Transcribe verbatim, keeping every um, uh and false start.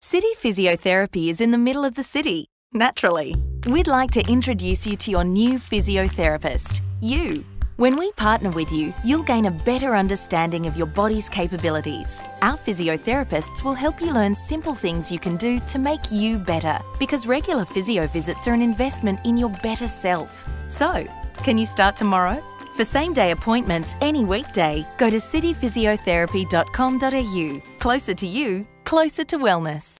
City Physiotherapy is in the middle of the city, naturally. We'd like to introduce you to your new physiotherapist, you. When we partner with you, you'll gain a better understanding of your body's capabilities. Our physiotherapists will help you learn simple things you can do to make you better, because regular physio visits are an investment in your better self. So, can you start tomorrow? For same-day appointments any weekday, go to city physiotherapy dot com dot a u. Closer to you, closer to wellness.